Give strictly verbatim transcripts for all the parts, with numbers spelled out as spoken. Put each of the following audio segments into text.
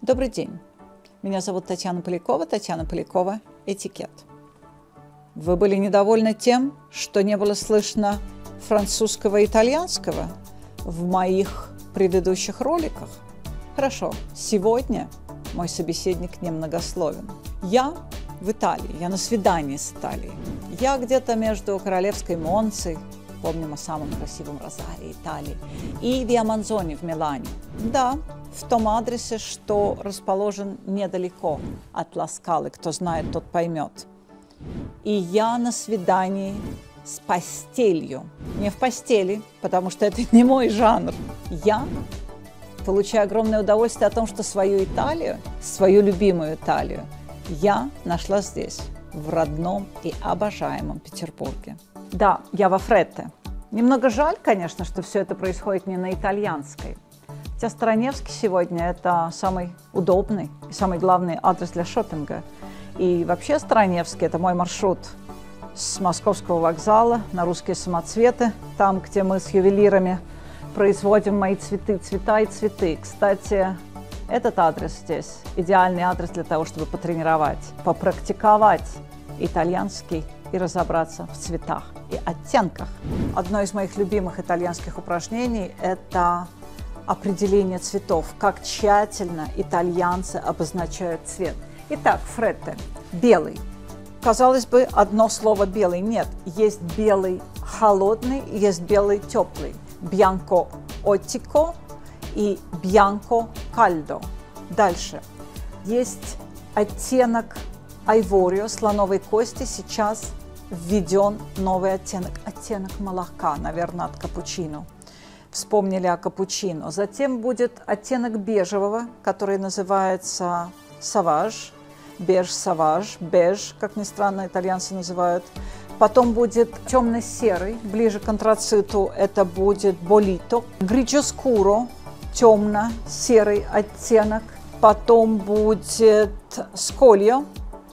Добрый день. Меня зовут Татьяна Полякова. Татьяна Полякова, этикет. Вы были недовольны тем, что не было слышно французского и итальянского в моих предыдущих роликах? Хорошо, сегодня мой собеседник немногословен. Я в Италии, я на свидании с Италией. Я где-то между Королевской Монцей, помним о самом красивом розаре Италии, и Виа Манзони в Милане. Да, в том адресе, что расположен недалеко от Ла Скалы. Кто знает, тот поймет. И я на свидании с постелью. Не в постели, потому что это не мой жанр. Я получаю огромное удовольствие от того, что свою Италию, свою любимую Италию, я нашла здесь, в родном и обожаемом Петербурге. Да, я во Фретте. Немного жаль, конечно, что все это происходит не на итальянской. Хотя Староневский сегодня – это самый удобный и самый главный адрес для шопинга. И вообще Староневский – это мой маршрут с Московского вокзала на Русские самоцветы, там, где мы с ювелирами производим мои цветы, цвета и цветы. Кстати, этот адрес здесь – идеальный адрес для того, чтобы потренировать, попрактиковать итальянский и разобраться в цветах и оттенках. Одно из моих любимых итальянских упражнений – это определение цветов, как тщательно итальянцы обозначают цвет. Итак, Фретте – белый. Казалось бы, одно слово белый. Нет, есть белый холодный, есть белый теплый. Bianco ottico и bianco caldo. Дальше. Есть оттенок айворио, слоновой кости. Сейчас введен новый оттенок. Оттенок молока, наверное, от капучино. Вспомнили о капучино. Затем будет оттенок бежевого, который называется саваж. Беж-саваж, беж, как ни странно, итальянцы называют. Потом будет темно-серый, ближе к антрациту это будет болито. Гриджо-скуро, темно-серый оттенок. Потом будет скольо,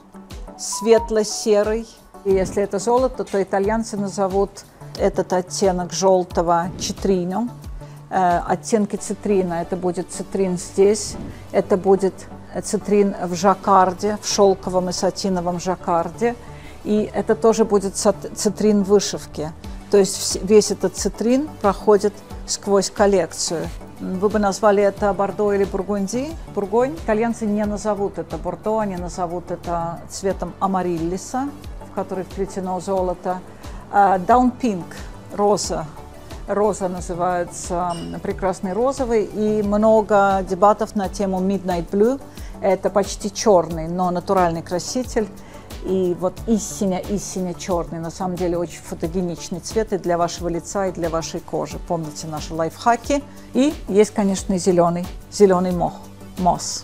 светло-серый. И если это золото, то итальянцы назовут этот оттенок желтого цитрино. Э, оттенки цитрина, это будет цитрин здесь, это будет цитрин в жаккарде, в шелковом и сатиновом жаккарде. И это тоже будет цитрин в вышивке. То есть весь этот цитрин проходит сквозь коллекцию. Вы бы назвали это бордо или бургунди, бургонь. Итальянцы не назовут это бордо, они назовут это цветом амариллиса, в который вплетено золото. Даун пинк, роза. Роза называется прекрасный розовый. И много дебатов на тему Midnight Blue. Это почти черный, но натуральный краситель. И вот истинно, истинно черный, на самом деле очень фотогеничный цвет и для вашего лица, и для вашей кожи. Помните наши лайфхаки. И есть, конечно, и зеленый, зеленый мох, мосс.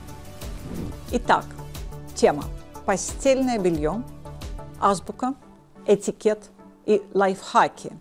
Итак, тема. Постельное белье, азбука, этикет и лайфхаки.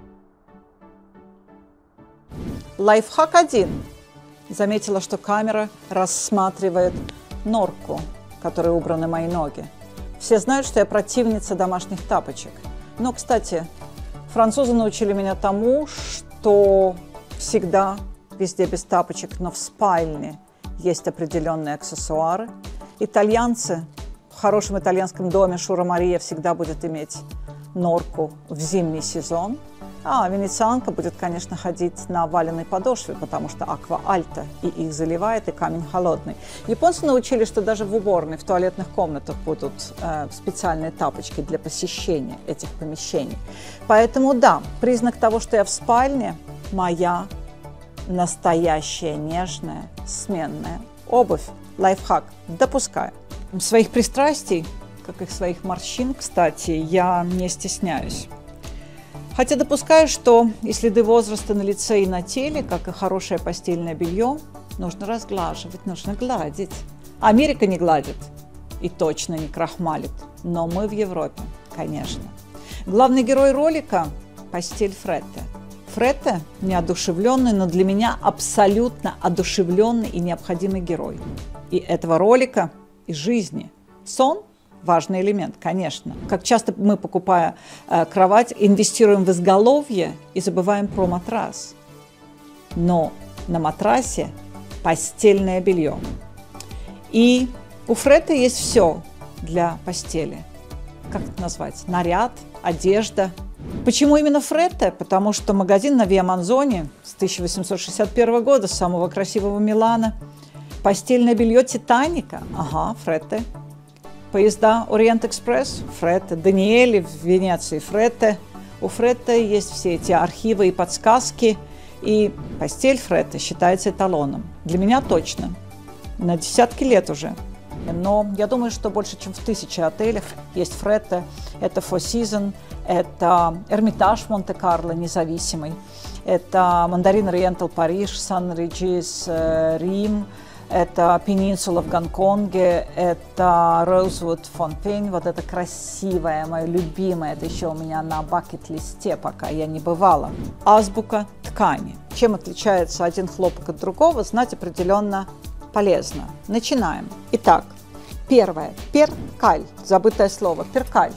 Лайфхак один. Заметила, что камера рассматривает норку, в которой убраны мои ноги. Все знают, что я противница домашних тапочек. Но, кстати, французы научили меня тому, что всегда, везде без тапочек, но в спальне есть определенные аксессуары. Итальянцы в хорошем итальянском доме Шура Мария всегда будет иметь норку в зимний сезон. А венецианка будет, конечно, ходить на валеной подошве, потому что аква альта и их заливает, и камень холодный. Японцы научили, что даже в уборной, в туалетных комнатах будут э, специальные тапочки для посещения этих помещений. Поэтому да, признак того, что я в спальне, моя настоящая нежная сменная обувь. Лайфхак. Допускаю. Своих пристрастий, как и своих морщин, кстати, я не стесняюсь. Хотя допускаю, что и следы возраста на лице и на теле, как и хорошее постельное белье, нужно разглаживать, нужно гладить. Америка не гладит и точно не крахмалит, но мы в Европе, конечно. Главный герой ролика – постель Фретте. Фретте – неодушевленный, но для меня абсолютно одушевленный и необходимый герой. И этого ролика, и жизни. Сон – важный элемент, конечно. Как часто мы, покупая э, кровать, инвестируем в изголовье и забываем про матрас. Но на матрасе постельное белье. И у Фретте есть все для постели. Как это назвать? Наряд, одежда. Почему именно Фретте? Потому что магазин на Виа Манзони с тысяча восемьсот шестьдесят первого года, самого красивого Милана. Постельное белье Титаника. Ага, Фретте. Поезда Ориент-экспресс. Фретте. Даниэли в Венеции. Фретте. У Фретте есть все эти архивы и подсказки. И постель Фретте считается эталоном. Для меня точно. На десятки лет уже. Но я думаю, что больше, чем в тысяче отелях есть Фретте. Это Four Seasons, это Эрмитаж Монте-Карло независимый, это Мандарин Ориентал Париж, Сан-Реджис Рим, это Пенинсула в Гонконге, это Роузвуд Фонтейн, вот это красивое, мое любимое, это еще у меня на бакет-листе, пока я не бывала. Азбука ткани. Чем отличается один хлопок от другого, знать определенно полезно. Начинаем. Итак, первое. Перкаль. Забытое слово. Перкаль.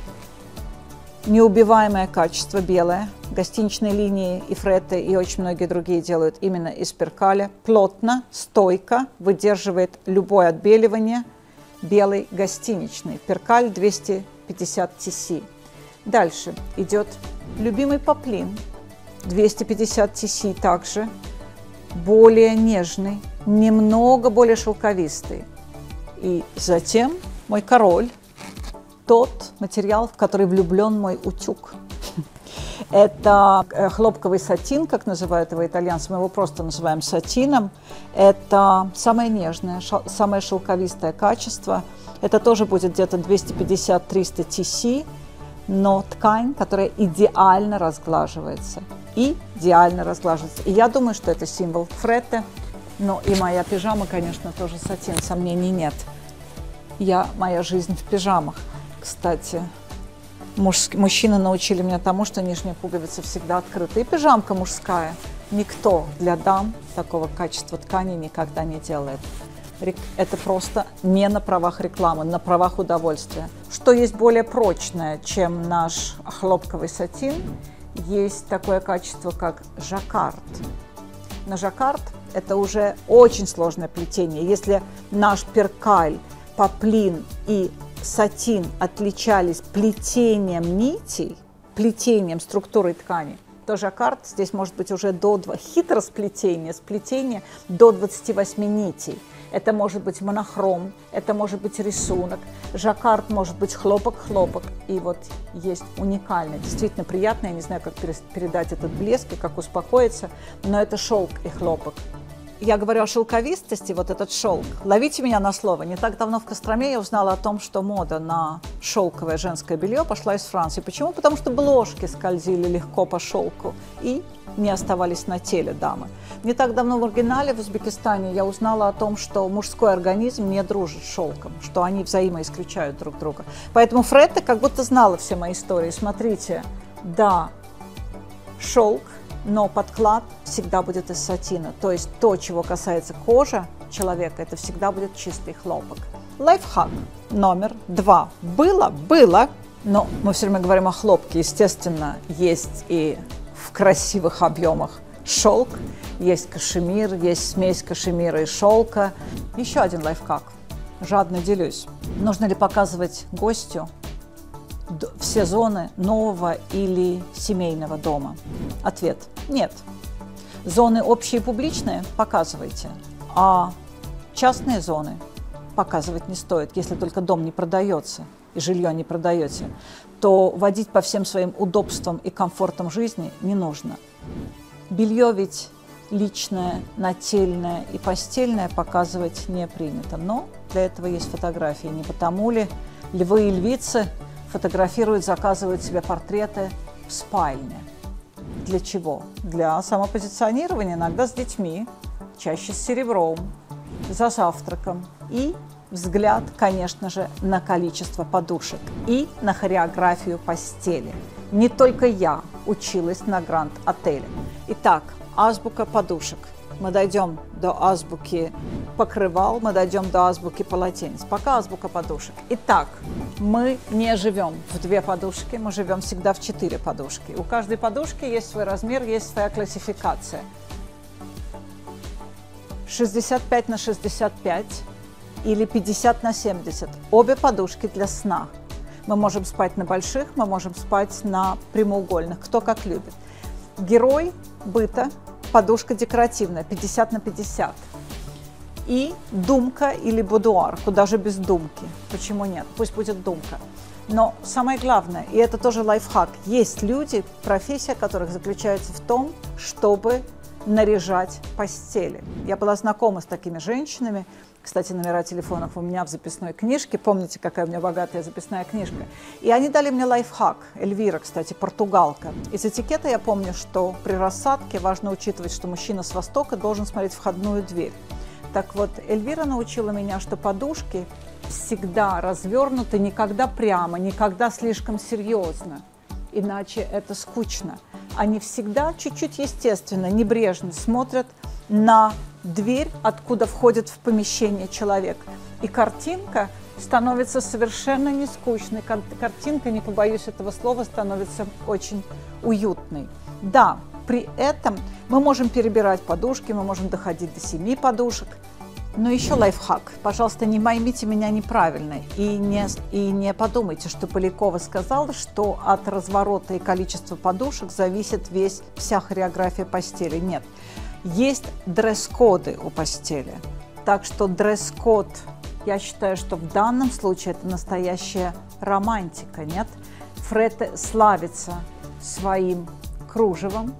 Неубиваемое качество, белое. Гостиничные линии и Фретте, и очень многие другие делают именно из перкаля. Плотно, стойко, выдерживает любое отбеливание. Белый гостиничный. Перкаль двести пятьдесят ти си. Дальше идет любимый поплин. двести пятьдесят ти си также. Более нежный, немного более шелковистый. И затем мой король, тот материал, в который влюблен мой утюг. Это хлопковый сатин, как называют его итальянцы, мы его просто называем сатином. Это самое нежное, самое шелковистое качество. Это тоже будет где-то двести пятьдесят - триста ти си, но ткань, которая идеально разглаживается. Идеально разглаживается. И я думаю, что это символ Фретте. Ну и моя пижама, конечно, тоже сатин, сомнений нет. Я, моя жизнь в пижамах. Кстати, муж, мужчины научили меня тому, что нижняя пуговица всегда открыта. И пижамка мужская. Никто для дам такого качества ткани никогда не делает. Это просто не на правах рекламы, на правах удовольствия. Что есть более прочное, чем наш хлопковый сатин? Есть такое качество, как жаккард. На жаккард это уже очень сложное плетение. Если наш перкаль, поплин и сатин отличались плетением нитей, плетением структуры ткани, то жаккард здесь может быть уже до хитросплетения, сплетения до двадцати восьми нитей. Это может быть монохром, это может быть рисунок. Жаккард может быть хлопок-хлопок. И вот есть уникальный, действительно приятный, я не знаю, как передать этот блеск и как успокоиться, но это шелк и хлопок. Я говорю о шелковистости, вот этот шелк. Ловите меня на слово. Не так давно в Костроме я узнала о том, что мода на шелковое женское белье пошла из Франции. Почему? Потому что бложки скользили легко по шелку и не оставались на теле дамы. Не так давно в оригинале в Узбекистане я узнала о том, что мужской организм не дружит с шелком, что они взаимоисключают друг друга. Поэтому Фретте как будто знала все мои истории. Смотрите, да, шелк, но подклад всегда будет из сатина. То есть то, чего касается кожи человека, это всегда будет чистый хлопок. Лайфхак номер два. Было, было, но мы все время говорим о хлопке. Естественно, есть и в красивых объемах шелк, есть кашемир, есть смесь кашемира и шелка. Еще один лайфхак. Жадно делюсь. Нужно ли показывать гостю все зоны нового или семейного дома? Ответ – нет. Зоны общие и публичные – показывайте, а частные зоны показывать не стоит. Если только дом не продается и жилье не продаете, то водить по всем своим удобствам и комфортам жизни не нужно. Белье ведь личное, нательное и постельное показывать не принято, но для этого есть фотографии. Не потому ли львы и львицы фотографируют, заказывают себе портреты в спальне? Для чего? Для самопозиционирования, иногда с детьми, чаще с серебром, за завтраком. И взгляд, конечно же, на количество подушек и на хореографию постели. Не только я училась на Гранд-отеле. Итак, азбука подушек. Мы дойдем до азбуки покрывал, мы дойдем до азбуки полотенец. Пока азбука подушек. Итак, мы не живем в две подушки, мы живем всегда в четыре подушки. У каждой подушки есть свой размер, есть своя классификация. шестьдесят пять на шестьдесят пять или пятьдесят на семьдесят. Обе подушки для сна. Мы можем спать на больших, мы можем спать на прямоугольных, кто как любит. Герой быта, подушка декоративная, пятьдесят на пятьдесят. И думка или будуар, куда же без думки? Почему нет? Пусть будет думка. Но самое главное, и это тоже лайфхак, есть люди, профессия которых заключается в том, чтобы наряжать постели. Я была знакома с такими женщинами. Кстати, номера телефонов у меня в записной книжке. Помните, какая у меня богатая записная книжка? И они дали мне лайфхак. Эльвира, кстати, португалка. Из этикета я помню, что при рассадке важно учитывать, что мужчина с востока должен смотреть в входную дверь. Так вот, Эльвира научила меня, что подушки всегда развернуты, никогда прямо, никогда слишком серьезно. Иначе это скучно. Они всегда чуть-чуть естественно, небрежно смотрят на дверь, откуда входит в помещение человек. И картинка становится совершенно не скучной. Картинка, не побоюсь этого слова, становится очень уютной. Да, при этом мы можем перебирать подушки, мы можем доходить до семи подушек. Но еще лайфхак. Пожалуйста, не поймите меня неправильно и не, и не подумайте, что Полякова сказала, что от разворота и количества подушек зависит весь, вся хореография постели. Нет. Есть дресс-коды у постели. Так что дресс-код, я считаю, что в данном случае это настоящая романтика. Нет? Фретте славится своим кружевом.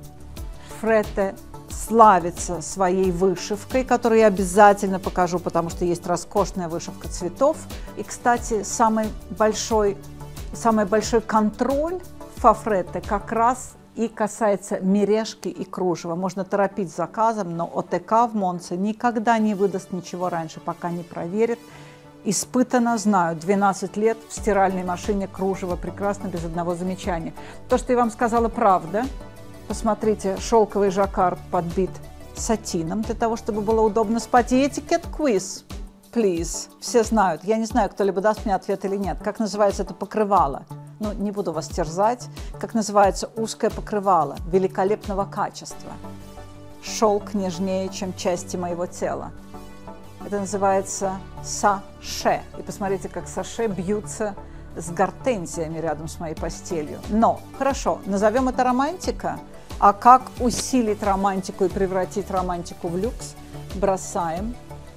Фретте славится своей вышивкой, которую я обязательно покажу, потому что есть роскошная вышивка цветов. И, кстати, самый большой, самый большой контроль фа-фретте как раз и касается мережки и кружева. Можно торопить с заказом, но ОТК в Монце никогда не выдаст ничего раньше, пока не проверит. Испытанно знаю, двенадцать лет в стиральной машине кружево прекрасно, без одного замечания. То, что я вам сказала, правда. Посмотрите, шелковый жаккард подбит сатином для того, чтобы было удобно спать. И этикет-квиз, please. Все знают. Я не знаю, кто-либо даст мне ответ или нет. Как называется это покрывало? Ну, не буду вас терзать. Как называется узкое покрывало великолепного качества? Шелк нежнее, чем части моего тела. Это называется саше. И посмотрите, как саше бьются с гортензиями рядом с моей постелью. Но, хорошо, назовем это романтика. А как усилить романтику и превратить романтику в люкс? Бросаем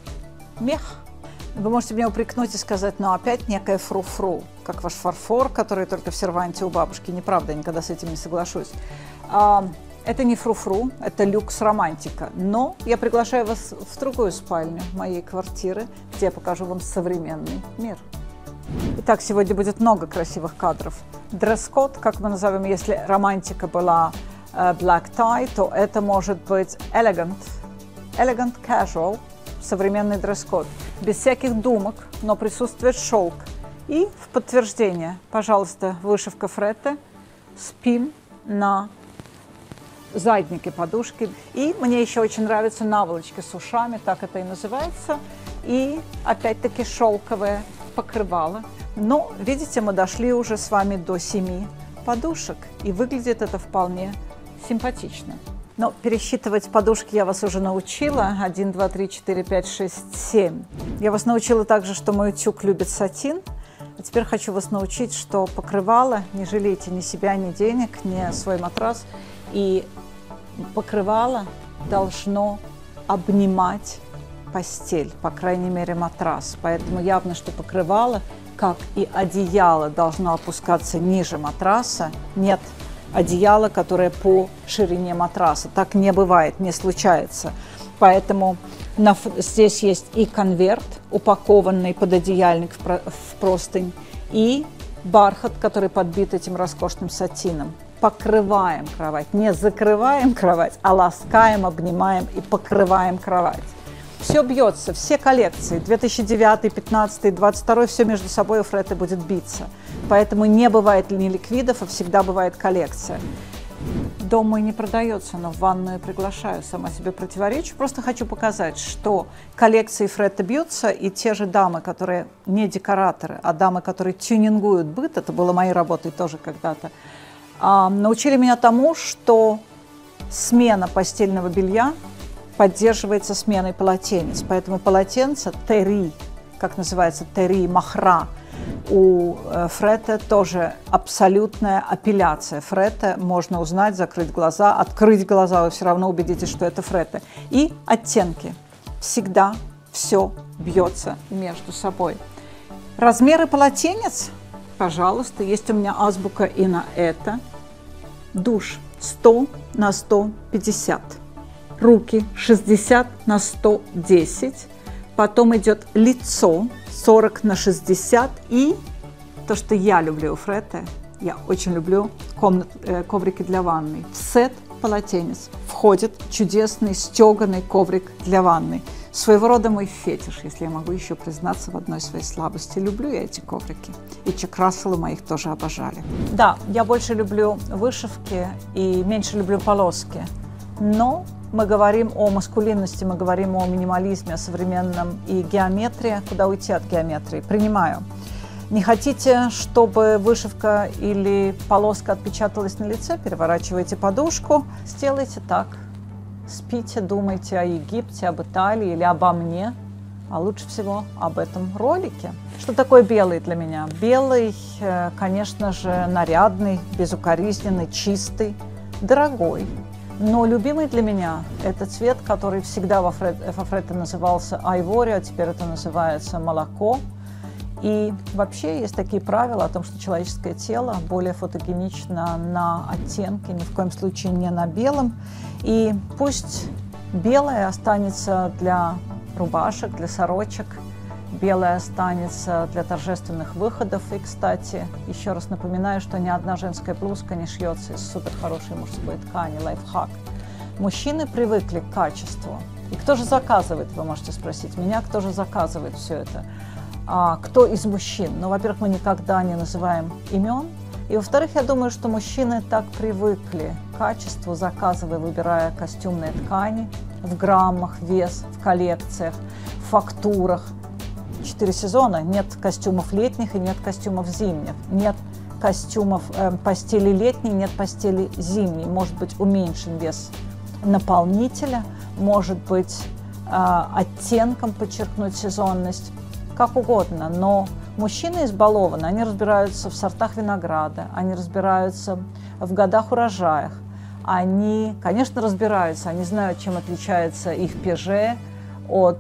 мех. Вы можете меня упрекнуть и сказать, ну опять некая фру-фру, как ваш фарфор, который только в серванте у бабушки. Неправда, я никогда с этим не соглашусь. А, это не фру-фру, это люкс-романтика. Но я приглашаю вас в другую спальню моей квартиры, где я покажу вам современный мир. Итак, сегодня будет много красивых кадров. Дресс-код, как мы назовем, если романтика была э, black tie, то это может быть elegant, elegant casual, современный дресс-код. Без всяких думок, но присутствует шелк. И в подтверждение, пожалуйста, вышивка фретте, спим на заднике подушки. И мне еще очень нравятся наволочки с ушами, так это и называется. И опять-таки шелковое покрывало. Но, видите, мы дошли уже с вами до семи подушек, и выглядит это вполне симпатично. Но пересчитывать подушки я вас уже научила. один, два, три, четыре, пять, шесть, семь. Я вас научила также, что мой утюг любит сатин. А теперь хочу вас научить, что покрывало, не жалейте ни себя, ни денег, ни свой матрас. И покрывало должно обнимать постель, по крайней мере матрас. Поэтому явно, что покрывало, как и одеяло, должно опускаться ниже матраса. Нет одеяла, которое по ширине матраса. Так не бывает, не случается. Поэтому на, здесь есть и конверт, упакованный пододеяльник в, в простынь, и бархат, который подбит этим роскошным сатином. Покрываем кровать, не закрываем кровать, а ласкаем, обнимаем и покрываем кровать. Все бьется, все коллекции, две тысячи девятый, две тысячи пятнадцатый, две тысячи двадцать второй, все между собой у фретте будет биться. Поэтому не бывает ни ликвидов, а всегда бывает коллекция. Дом мой не продается, но в ванную приглашаю, сама себе противоречу. Просто хочу показать, что коллекции фретте бьются, и те же дамы, которые не декораторы, а дамы, которые тюнингуют быт, это было моей работой тоже когда-то, научили меня тому, что смена постельного белья поддерживается сменой полотенец. Поэтому полотенца, терри как называется, тери, махра, у фрете тоже абсолютная апелляция. Фрете можно узнать, закрыть глаза, открыть глаза, вы все равно убедитесь, что это фрете. И оттенки. Всегда все бьется между собой. Размеры полотенец, пожалуйста, есть у меня азбука и на это. Душ сто на сто пятьдесят. Руки шестьдесят на сто десять. Потом идет лицо сорок на шестьдесят. И то, что я люблю у фрете, я очень люблю комнат, э, коврики для ванной. В сет полотенец входит чудесный стеганый коврик для ванной. Своего рода мой фетиш, если я могу еще признаться в одной своей слабости. Люблю я эти коврики. И Чак Расселы моих тоже обожали. Да, я больше люблю вышивки и меньше люблю полоски. Но мы говорим о маскулинности, мы говорим о минимализме, о современном, и геометрия. Куда уйти от геометрии? Принимаю. Не хотите, чтобы вышивка или полоска отпечаталась на лице? Переворачивайте подушку. Сделайте так. Спите, думайте о Египте, об Италии или обо мне, а лучше всего об этом ролике. Что такое белый для меня? Белый, конечно же, нарядный, безукоризненный, чистый, дорогой. Но любимый для меня это цвет, который всегда во фрете назывался айвори, а теперь это называется молоко. И вообще есть такие правила о том, что человеческое тело более фотогенично на оттенке, ни в коем случае не на белом. И пусть белое останется для рубашек, для сорочек, белое останется для торжественных выходов. И, кстати, еще раз напоминаю, что ни одна женская блузка не шьется из супер хорошей мужской ткани, лайфхак. Мужчины привыкли к качеству. И кто же заказывает, вы можете спросить меня, кто же заказывает все это? А кто из мужчин? Ну, во-первых, мы никогда не называем имен. И, во-вторых, я думаю, что мужчины так привыкли к качеству, заказывая, выбирая костюмные ткани в граммах, вес, в коллекциях, в фактурах. Четыре сезона, нет костюмов летних и нет костюмов зимних. Нет костюмов э, постели летней, нет постели зимней. Может быть уменьшен вес наполнителя, может быть э, оттенком подчеркнуть сезонность. Как угодно, но мужчины избалованы, они разбираются в сортах винограда, они разбираются в годах урожаях, они, конечно, разбираются, они знают, чем отличается их пеже от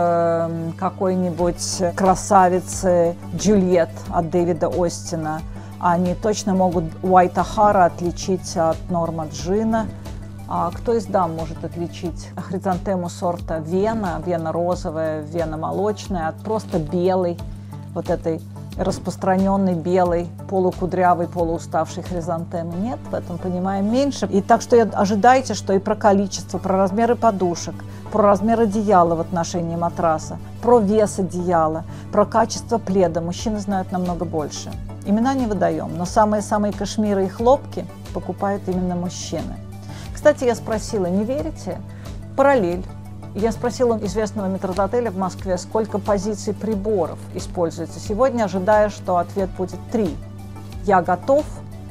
э, какой-нибудь красавицы Джульет от Дэвида Остина, они точно могут Уайта Хара отличить от Норма Джина. А кто из дам может отличить хризантему сорта Вена, Вена розовая, Вена молочная, от просто белой, вот этой распространенной белой, полукудрявой, полууставшей хризантемы? Нет, в этом понимаем меньше. И так что ожидайте, что и про количество, про размеры подушек, про размер одеяла в отношении матраса, про вес одеяла, про качество пледа мужчины знают намного больше. Имена не выдаем, но самые-самые кашмиры и хлопки покупают именно мужчины. Кстати, я спросила, не верите? Параллель. Я спросила известного метрдотеля в Москве, сколько позиций приборов используется сегодня, ожидая, что ответ будет три. Я готов,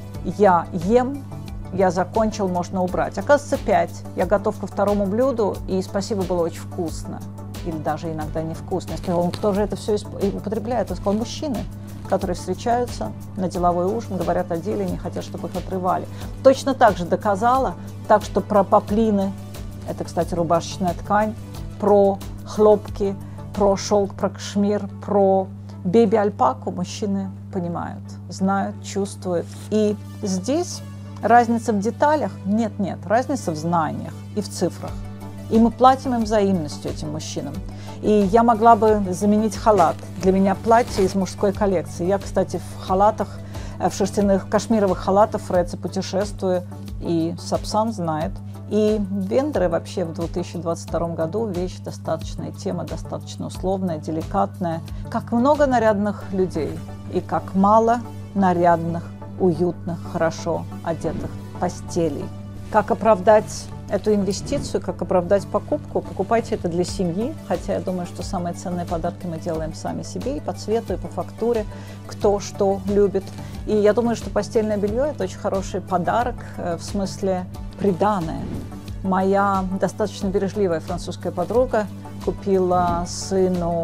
я ем, я закончил, можно убрать. Оказывается, пять. Я готов ко второму блюду, и спасибо, было очень вкусно. Или даже иногда невкусно. Я сказала, кто же это все употребляет? Он сказал, мужчины, которые встречаются на деловой ужин, говорят о деле, не хотят, чтобы их отрывали. Точно так же доказала, так что про поплины, это, кстати, рубашечная ткань, про хлопки, про шелк, про кашмир, про беби-альпаку мужчины понимают, знают, чувствуют. И здесь разница в деталях? Нет-нет, разница в знаниях и в цифрах. И мы платим им взаимностью, этим мужчинам. И я могла бы заменить халат. Для меня платье из мужской коллекции. Я, кстати, в халатах, в шерстяных кашмировых халатах в Фреце путешествую, и Сапсан знает. И вендоры вообще в две тысячи двадцать втором году вещь достаточная, тема достаточно условная, деликатная. Как много нарядных людей и как мало нарядных, уютных, хорошо одетых постелей. Как оправдать эту инвестицию, как оправдать покупку? Покупайте это для семьи, хотя я думаю, что самые ценные подарки мы делаем сами себе и по цвету, и по фактуре, кто что любит. И я думаю, что постельное белье – это очень хороший подарок, в смысле приданое. Моя достаточно бережливая французская подруга купила сыну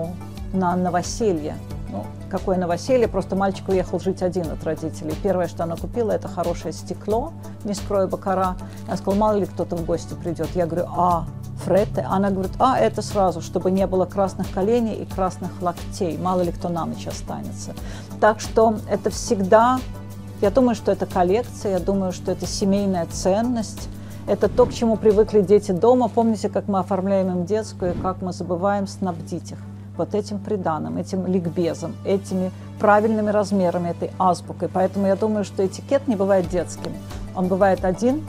на новоселье. Ну, какое новоселье, просто мальчик уехал жить один от родителей. Первое, что она купила, это хорошее стекло, не скрою бакара. Она сказала, мало ли кто-то в гости придет. Я говорю, а, фретте? Она говорит, а, это сразу, чтобы не было красных коленей и красных локтей. Мало ли кто на ночь останется. Так что это всегда, я думаю, что это коллекция, я думаю, что это семейная ценность. Это то, к чему привыкли дети дома. Помните, как мы оформляем им детскую, и как мы забываем снабдить их вот этим приданым, этим ликбезом, этими правильными размерами, этой азбукой. Поэтому я думаю, что этикет не бывает детским. Он бывает один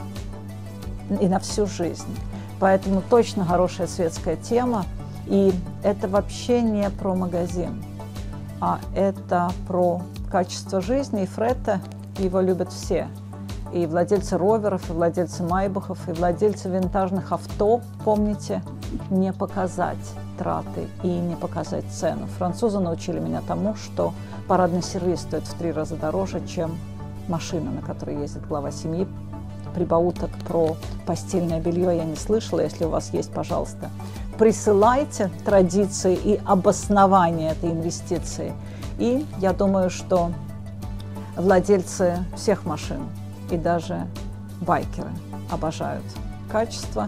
и на всю жизнь. Поэтому точно хорошая светская тема. И это вообще не про магазин, а это про качество жизни. И фретте, его любят все. И владельцы роверов, и владельцы майбахов, и владельцы винтажных авто, помните, не показать траты и не показать цену. Французы научили меня тому, что парадный сервиз стоит в три раза дороже, чем машина, на которой ездит глава семьи. Прибауток про постельное белье я не слышала. Если у вас есть, пожалуйста, присылайте традиции и обоснование этой инвестиции. И я думаю, что владельцы всех машин и даже байкеры обожают качество.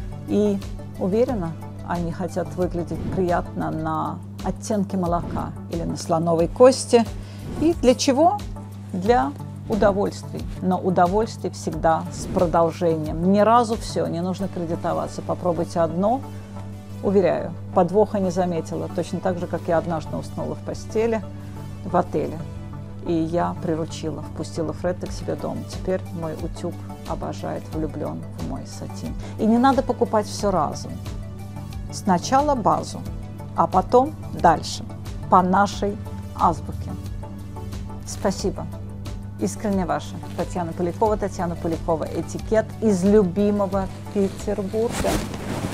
И уверена, они хотят выглядеть приятно на оттенке молока или на слоновой кости. И для чего? Для удовольствий. Но удовольствие всегда с продолжением. Ни разу все, не нужно кредитоваться. Попробуйте одно. Уверяю, подвоха не заметила. Точно так же, как я однажды уснула в постели в отеле. И я приручила, впустила фретте к себе дома. Теперь мой утюг обожает, влюблен в мой сатин. И не надо покупать все разом. Сначала базу, а потом дальше, по нашей азбуке. Спасибо. Искренне ваша Татьяна Полякова. Татьяна Полякова, этикет из любимого Петербурга.